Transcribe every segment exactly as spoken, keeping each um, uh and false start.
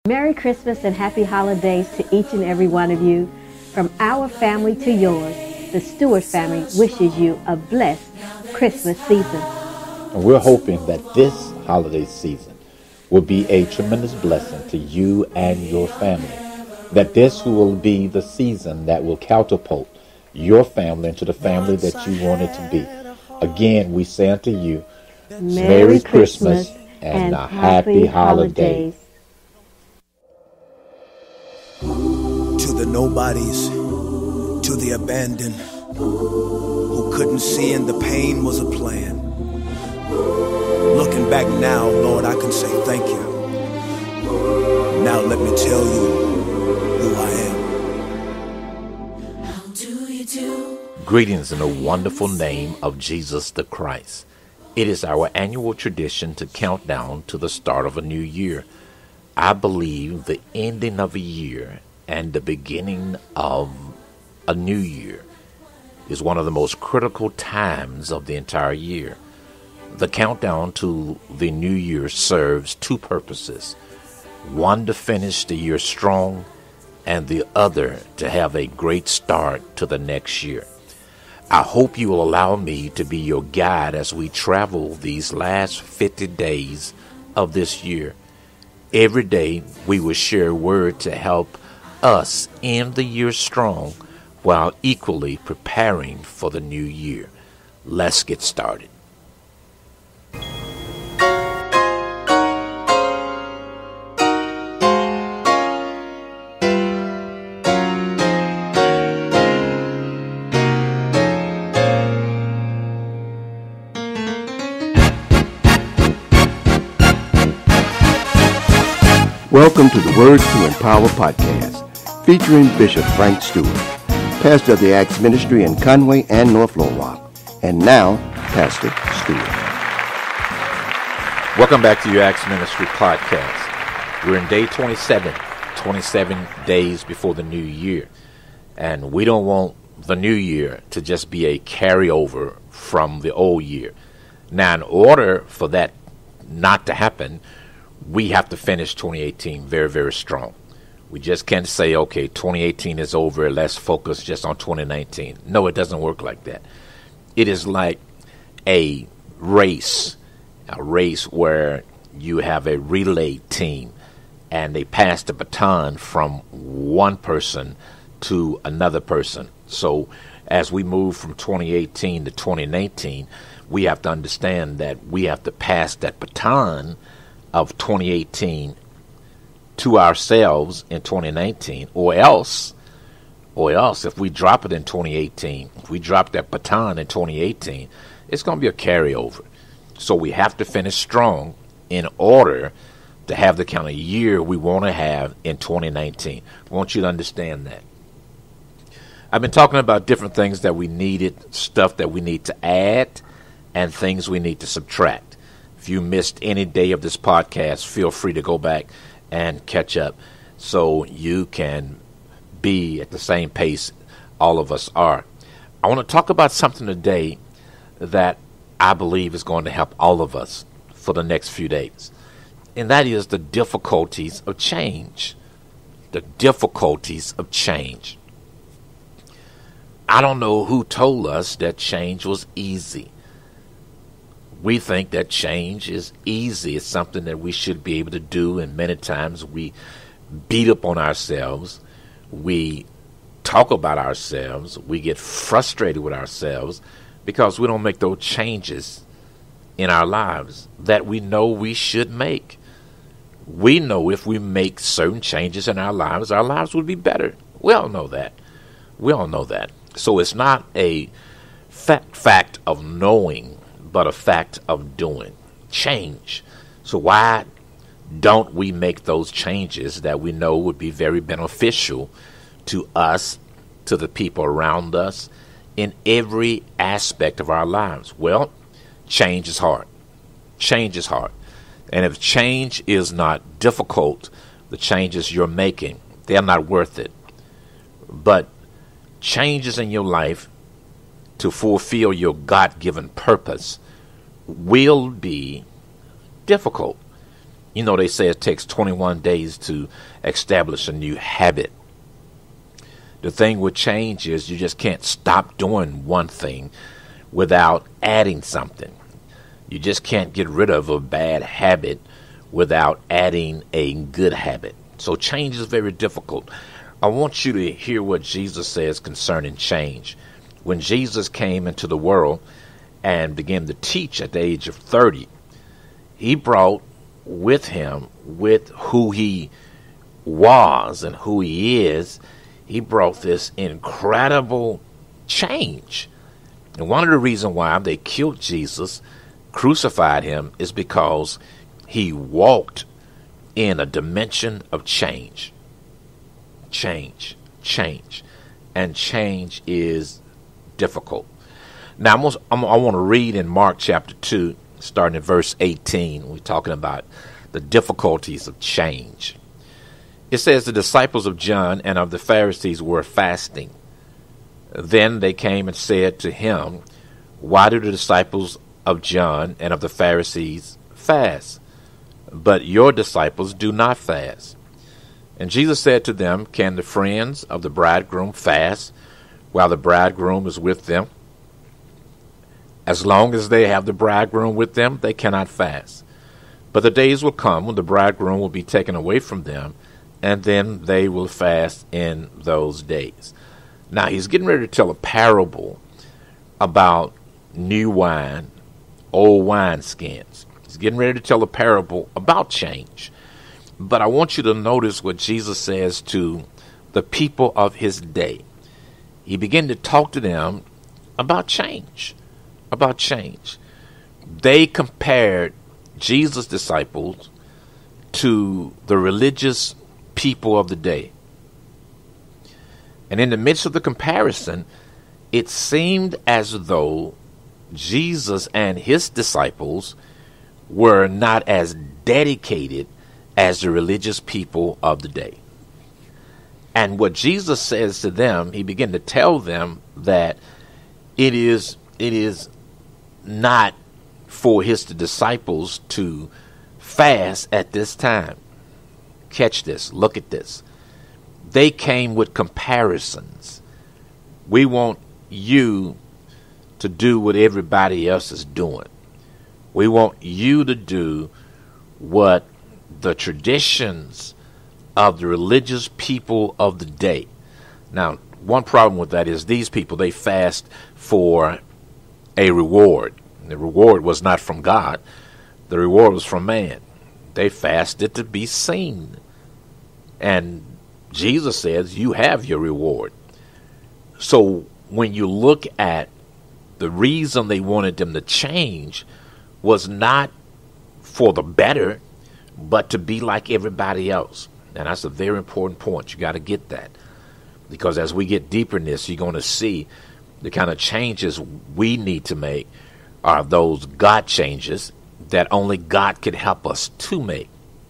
Merry Christmas and Happy Holidays to each and every one of you. From our family to yours, the Stewart family wishes you a blessed Christmas season. And we're hoping that this holiday season will be a tremendous blessing to you and your family. That this will be the season that will catapult your family into the family that you want it to be. Again, we say unto you, Merry, Merry Christmas, Christmas and, and a happy holidays. To the nobodies, to the abandoned, who couldn't see and the pain was a plan. Looking back now, Lord, I can say thank you. Now let me tell you who I am. How do you do? Greetings in the wonderful name of Jesus the Christ. It is our annual tradition to count down to the start of a new year. I believe the ending of a year and the beginning of a new year is one of the most critical times of the entire year. The countdown to the new year serves two purposes. One, to finish the year strong, and the other, to have a great start to the next year. I hope you will allow me to be your guide as we travel these last fifty days of this year. Every day we will share a word to help us end the year strong while equally preparing for the new year. Let's get started. Welcome to the Words to Empower podcast, featuring Bishop Frank Stewart, pastor of the Acts Ministry in Conway and North Little Rock. And now, Pastor Stewart. Welcome back to your Acts Ministry podcast. We're in day twenty-seven, twenty-seven days before the new year. And we don't want the new year to just be a carryover from the old year. Now, in order for that not to happen, we have to finish twenty eighteen very, very strong. We just can't say, okay, twenty eighteen is over, let's focus just on twenty nineteen. No, it doesn't work like that. It is like a race, a race where you have a relay team and they pass the baton from one person to another person. So as we move from twenty eighteen to twenty nineteen, we have to understand that we have to pass that baton of twenty eighteen to ourselves in twenty nineteen, or else, or else if we drop it in twenty eighteen, if we drop that baton in twenty eighteen, it's going to be a carryover. So we have to finish strong in order to have the kind of year we want to have in twenty nineteen. I want you to understand that. I've been talking about different things that we needed, stuff that we need to add, and things we need to subtract. If you missed any day of this podcast, feel free to go back and catch up so you can be at the same pace all of us are. I want to talk about something today that I believe is going to help all of us for the next few days, and that is the difficulties of change. The difficulties of change. I don't know who told us that change was easy. We think that change is easy. It's something that we should be able to do, and many times we beat up on ourselves. We talk about ourselves. We get frustrated with ourselves because we don't make those changes in our lives that we know we should make. We know if we make certain changes in our lives, our lives would be better. We all know that. We all know that. So it's not a fact, fact of knowing, but a fact of doing. Change. So why don't we make those changes that we know would be very beneficial to us, to the people around us, in every aspect of our lives? Well, change is hard. Change is hard. And if change is not difficult, the changes you're making, they're not worth it. But changes in your life to fulfill your God-given purpose will be difficult. You know, they say it takes twenty-one days to establish a new habit. The thing with change is you just can't stop doing one thing without adding something. You just can't get rid of a bad habit without adding a good habit. So change is very difficult. I want you to hear what Jesus says concerning change. When Jesus came into the world and began to teach at the age of thirty, he brought with him, with who he was and who he is, he brought this incredible change. And one of the reasons why they killed Jesus, crucified him, is because he walked in a dimension of change. Change, change. And change is difficult. Now, I'm gonna, I'm, I want to read in Mark chapter two, starting at verse eighteen. We're talking about the difficulties of change. It says, the disciples of John and of the Pharisees were fasting. Then they came and said to him, why do the disciples of John and of the Pharisees fast, but your disciples do not fast? And Jesus said to them, can the friends of the bridegroom fast while the bridegroom is with them? As long as they have the bridegroom with them, they cannot fast. But the days will come when the bridegroom will be taken away from them, and then they will fast in those days. Now, he's getting ready to tell a parable about new wine, old wineskins. He's getting ready to tell a parable about change. But I want you to notice what Jesus says to the people of his day. He began to talk to them about change, about change. They compared Jesus' disciples to the religious people of the day. And in the midst of the comparison, it seemed as though Jesus and his disciples were not as dedicated as the religious people of the day. And what Jesus says to them, he began to tell them that it is it is not for his disciples to fast at this time. Catch this, look at this. They came with comparisons. We want you to do what everybody else is doing. We want you to do what the traditions of the religious people of the day. Now, one problem with that is these people, they fast for a reward. The reward was not from God. The reward was from man. They fasted to be seen. And Jesus says, you have your reward. So when you look at the reason they wanted them to change was not for the better, but to be like everybody else. And that's a very important point. You got to get that. Because as we get deeper in this, you're going to see the kind of changes we need to make are those God changes that only God could help us to make.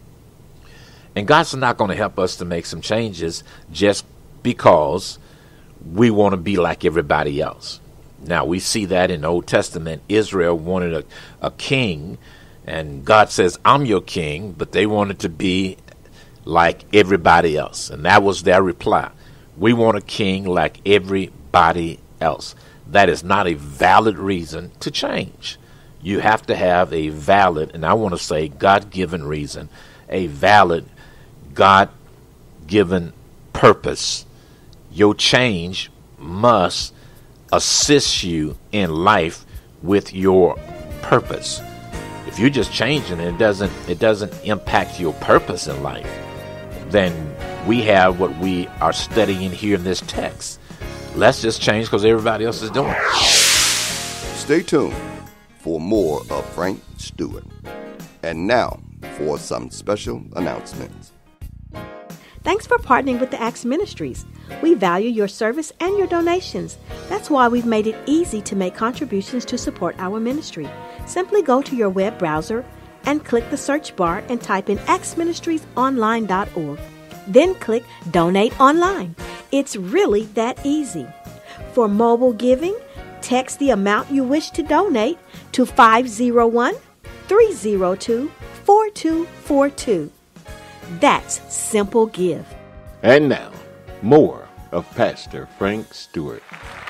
And God's not going to help us to make some changes just because we want to be like everybody else. Now, we see that in the Old Testament. Israel wanted a, a king, and God says, I'm your king, but they wanted to be like everybody else. And that was their reply. We want a king like everybody else. That is not a valid reason to change. You have to have a valid, and I want to say God-given reason, a valid God-given purpose. Your change must assist you in life with your purpose. If you're just changing and it doesn't it doesn't impact your purpose in life, then we have what we are studying here in this text. Let's just change because everybody else is doing it. Stay tuned for more of Frank Stewart. And now for some special announcements. Thanks for partnering with the Acts Ministries. We value your service and your donations. That's why we've made it easy to make contributions to support our ministry. Simply go to your web browser and click the search bar and type in acts ministries online dot org. Then click Donate Online. It's really that easy. For mobile giving, text the amount you wish to donate to five oh one, three oh two, four two four two. That's Simple Give. And now, more of Pastor Frank Stewart.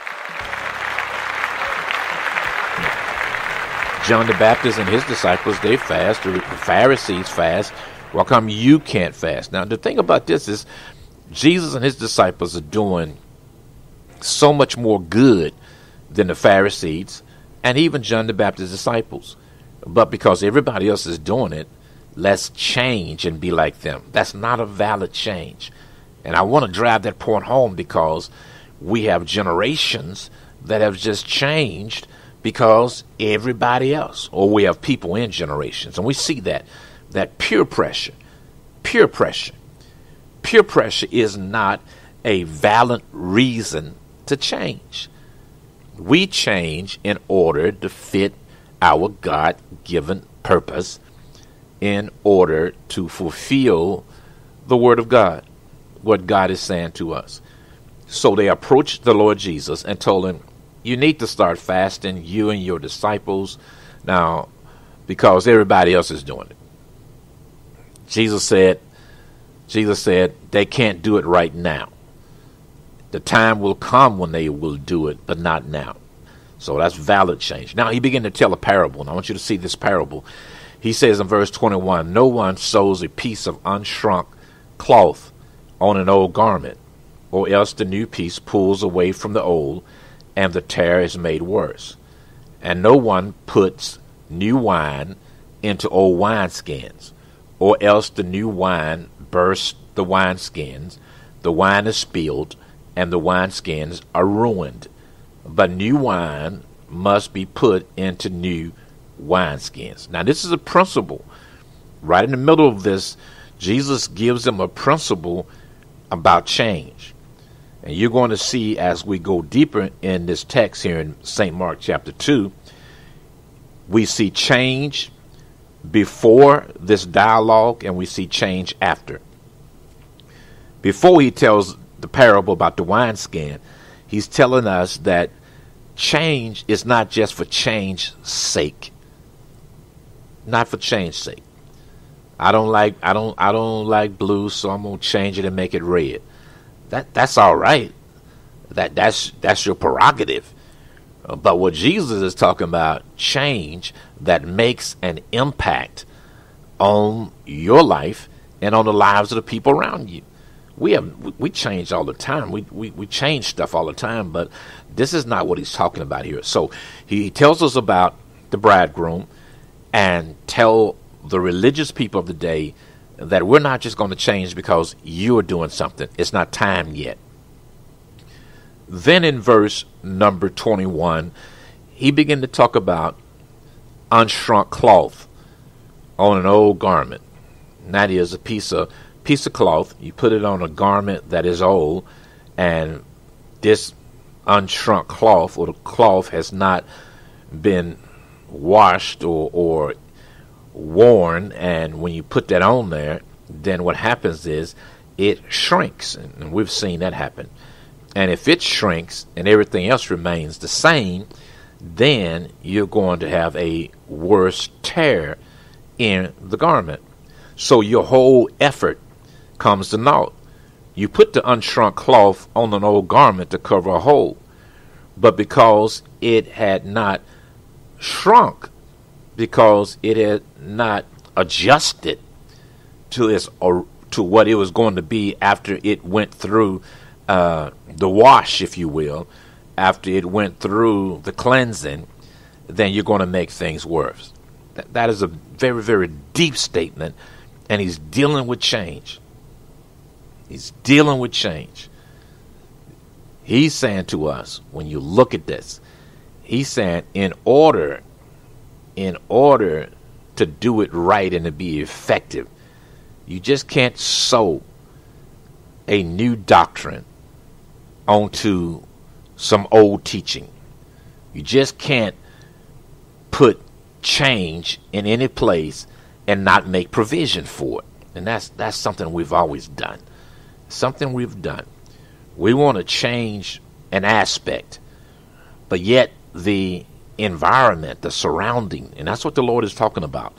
John the Baptist and his disciples, they fast. The Pharisees fast. Well, come you can't fast. Now, the thing about this is Jesus and his disciples are doing so much more good than the Pharisees and even John the Baptist's disciples. But because everybody else is doing it, let's change and be like them. That's not a valid change. And I want to drive that point home because we have generations that have just changed because everybody else, or we have people in generations. And we see that, that peer pressure, peer pressure, peer pressure is not a valid reason to change. We change in order to fit our God-given purpose, in order to fulfill the Word of God, what God is saying to us. So they approached the Lord Jesus and told him, you need to start fasting, you and your disciples, now, because everybody else is doing it. Jesus said, Jesus said, they can't do it right now. The time will come when they will do it, but not now. So that's valid change. Now he began to tell a parable, and I want you to see this parable. He says in verse twenty-one, no one sews a piece of unshrunk cloth on an old garment, or else the new piece pulls away from the old, and the tear is made worse. And no one puts new wine into old wineskins, or else the new wine bursts the wineskins, the wine is spilled, and the wineskins are ruined. But new wine must be put into new wineskins. Now, this is a principle. Right in the middle of this, Jesus gives them a principle about change. And you're going to see as we go deeper in this text here in Saint Mark chapter two, we see change before this dialogue and we see change after. Before he tells the parable about the wineskin, he's telling us that change is not just for change's sake. Not for change's sake. I don't like I don't I don't like blue, so I'm gonna change it and make it red. That that's all right. That that's that's your prerogative. Uh, but what Jesus is talking about, change that makes an impact on your life and on the lives of the people around you. We have we, we change all the time. We, we we change stuff all the time, but this is not what he's talking about here. So he tells us about the bridegroom and tell the religious people of the day that we're not just going to change because you're doing something. It's not time yet. Then in verse number twenty-one, he began to talk about unshrunk cloth on an old garment. And that is a piece of piece of cloth. You put it on a garment that is old, and this unshrunk cloth or the cloth has not been washed or, or worn, and when you put that on there, then what happens is it shrinks, and we've seen that happen. And if it shrinks and everything else remains the same, then you're going to have a worse tear in the garment. So your whole effort comes to naught. You put the unshrunk cloth on an old garment to cover a hole, but because it had not shrunk, because it had not adjusted to its or to what it was going to be after it went through uh, the wash, if you will, after it went through the cleansing, then you're going to make things worse. That, that is a very, very deep statement, and he's dealing with change. He's dealing with change. He's saying to us, when you look at this, he's saying in order, in order to do it right and to be effective, you just can't sew a new doctrine onto some old teaching. You just can't put change in any place and not make provision for it. And that's that's something we've always done. Something we've done. We want to change an aspect, but yet the environment, the surrounding, and that's what the Lord is talking about.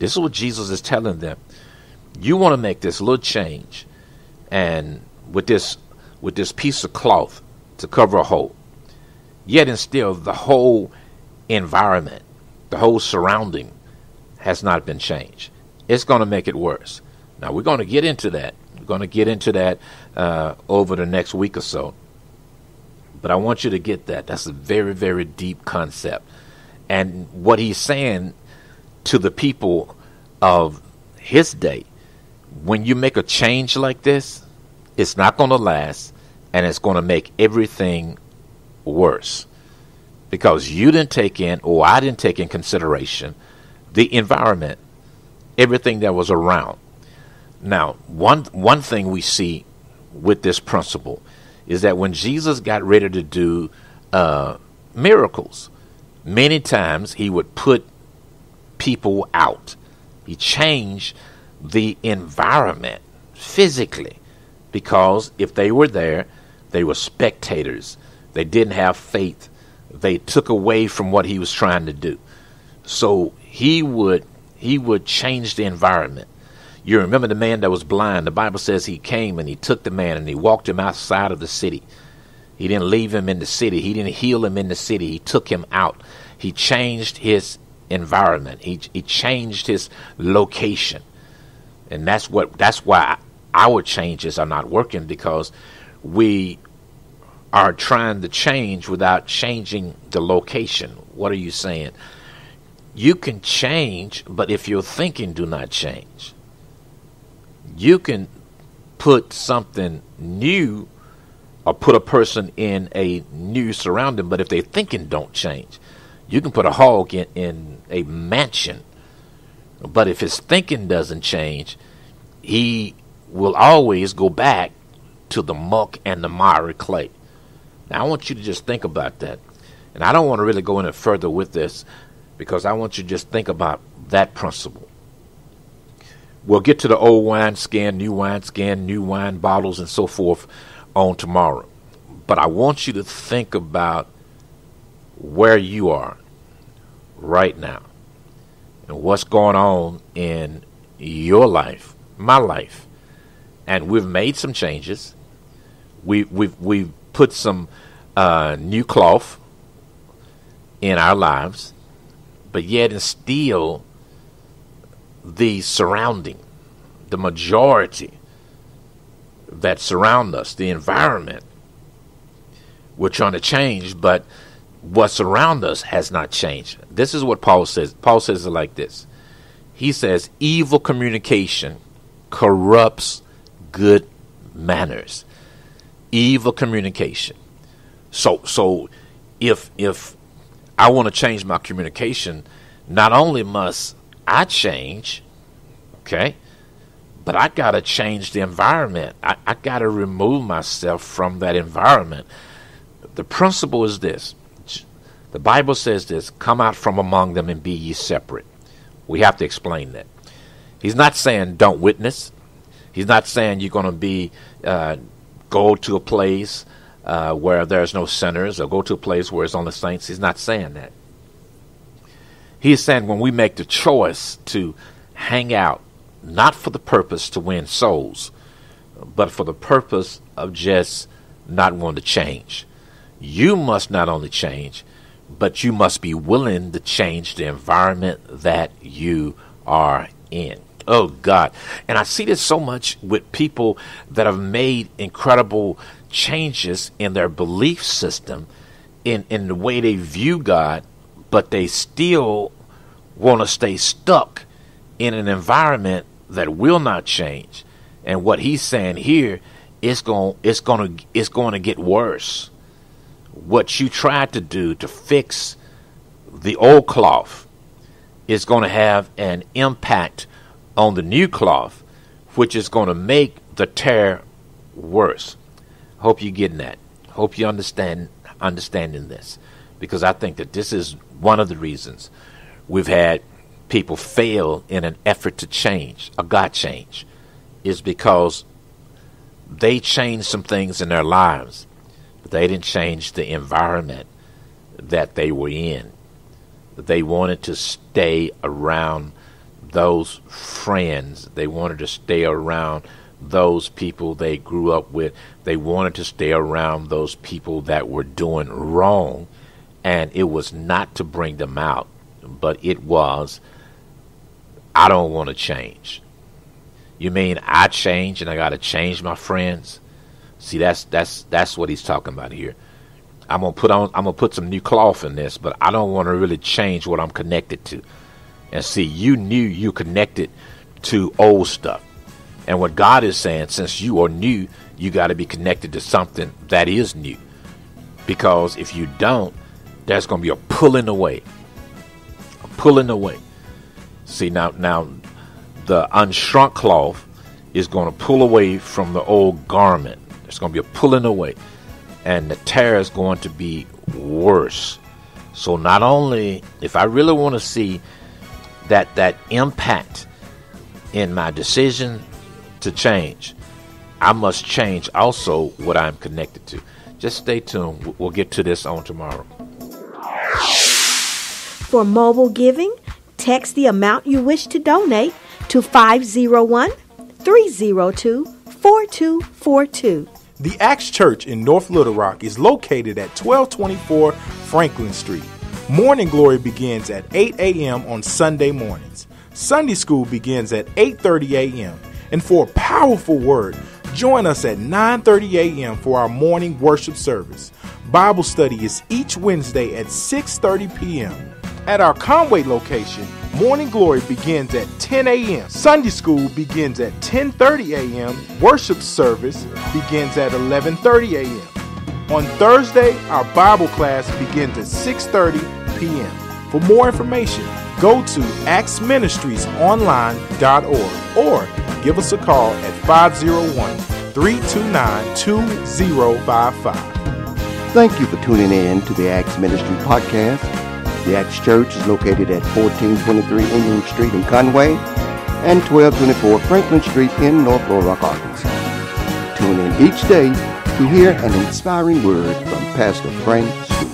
This is what Jesus is telling them. You want to make this little change, and with this with this piece of cloth to cover a hole, yet and still the whole environment, the whole surrounding has not been changed. It's going to make it worse. Now, we're going to get into that. We're going to get into that uh, over the next week or so. But I want you to get that. That's a very, very deep concept. And what he's saying to the people of his day, when you make a change like this, it's not going to last, and it's going to make everything worse. Because you didn't take in, or I didn't take in consideration, the environment, everything that was around. Now, one one thing we see with this principle is that when Jesus got ready to do uh, miracles, many times he would put people out. He changed the environment physically, because if they were there, they were spectators. They didn't have faith. They took away from what he was trying to do. So he would he would change the environment. You remember the man that was blind. The Bible says he came and he took the man and he walked him outside of the city. He didn't leave him in the city. He didn't heal him in the city. He took him out. He changed his environment. He he changed his location. And that's what that's why our changes are not working, because we are trying to change without changing the location. What are you saying? You can change, but if your thinking do not change. You can put something new or put a person in a new surrounding, but if their thinking don't change, you can put a hog in, in a mansion, but if his thinking doesn't change, he will always go back to the muck and the miry clay. Now, I want you to just think about that. And I don't want to really go any further with this, because I want you to just think about that principle. We'll get to the old wine skin, new wine skin, new wine bottles, and so forth on tomorrow. But I want you to think about where you are right now and what's going on in your life, my life. And we've made some changes. We, we've, we've put some uh, new cloth in our lives, but yet and still the surrounding, the majority that surround us, the environment, we're trying to change, but what's around us has not changed. This is what Paul says. Paul says it like this. He says, evil communication corrupts good manners. Evil communication. So, so if if I want to change my communication, not only must I change, okay, but I got to change the environment. I, I got to remove myself from that environment. The principle is this. The Bible says this, come out from among them and be ye separate. We have to explain that. He's not saying don't witness. He's not saying you're going to be, uh, go to a place uh, where there's no sinners, or go to a place where it's only saints. He's not saying that. He's saying when we make the choice to hang out, not for the purpose to win souls, but for the purpose of just not wanting to change. You must not only change, but you must be willing to change the environment that you are in. Oh, God. And I see this so much with people that have made incredible changes in their belief system, in, in the way they view God, but they still want to stay stuck in an environment that will not change. And what he's saying here, it's going, it's going to, it's going to get worse. What you tried to do to fix the old cloth is going to have an impact on the new cloth, which is going to make the tear worse. Hope you're getting that. Hope you understand understanding this, because I think that this is one of the reasons we've had people fail in an effort to change, a God change, is because they changed some things in their lives, but they didn't change the environment that they were in. They wanted to stay around those friends. They wanted to stay around those people they grew up with. They wanted to stay around those people that were doing wrong. And it was not to bring them out, but it was, I don't want to change. You mean I change and I got to change my friends? See, that's that's that's what he's talking about here. I'm gonna put on I'm gonna put some new cloth in this, but I don't want to really change what I'm connected to. And see, you knew you connected to old stuff. And what God is saying, since you are new, you got to be connected to something that is new. Because if you don't, there's going to be a pulling away. A pulling away. See, now, now the unshrunk cloth is going to pull away from the old garment. There's going to be a pulling away. And the tear is going to be worse. So not only, if I really want to see that that impact in my decision to change, I must change also what I'm connected to. Just stay tuned. We'll get to this on tomorrow. For mobile giving, text the amount you wish to donate to five oh one, three oh two, four two four two. The Acts Church in North Little Rock is located at twelve twenty-four Franklin Street. Morning Glory begins at eight a.m. on Sunday mornings. Sunday school begins at eight thirty a.m. And for a powerful word, join us at nine thirty a.m. for our morning worship service. Bible study is each Wednesday at six thirty p.m. At our Conway location, Morning Glory begins at ten a.m. Sunday school begins at ten thirty a.m. Worship service begins at eleven thirty a.m. On Thursday, our Bible class begins at six thirty p.m. For more information, go to acts ministries online dot org or give us a call at five oh one, three two nine, two oh five five. Thank you for tuning in to the Acts Ministry Podcast. The Acts Church is located at fourteen twenty-three Ingram Street in Conway and twelve twenty-four Franklin Street in North Little Rock, Arkansas. Tune in each day to hear an inspiring word from Pastor Frank Stewart.